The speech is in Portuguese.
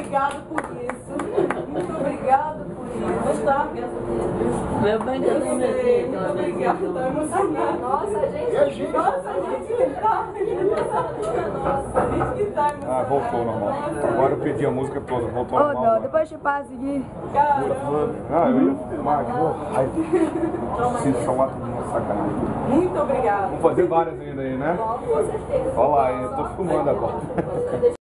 obrigado por isso. Muito obrigado por isso, tá? Meu bem, que eu não me Muito obrigada, tá emocionada. Nossa, gente, a gente que tá. Nossa, a gente que tá emocionada. Ah, voltou normal. Agora eu perdi a música toda, voltou Ô, normal. não, depois te passa aqui. Caramba. Ah, eu ia filmar aqui, raiva. Sinto saudade de uma sacanagem. Muito obrigada. Vamos fazer várias ainda aí, né? Com certeza. Olha lá, eu tô filmando agora.